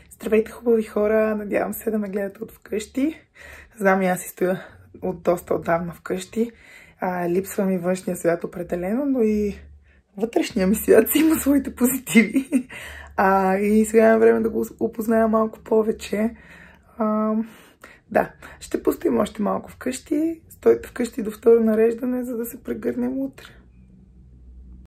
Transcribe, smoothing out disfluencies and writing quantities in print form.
Здравейте, хубави хора! Надявам се да ме гледате от вкъщи. Знам и аз си стоя от доста отдавна вкъщи. Липсва ми външния свят определено, но и вътрешния ми свят си има своите позитиви. И сега е време да го опозная малко повече. Да, ще пустим още малко вкъщи. Стойте вкъщи до второ нареждане, за да се прегърнем утре.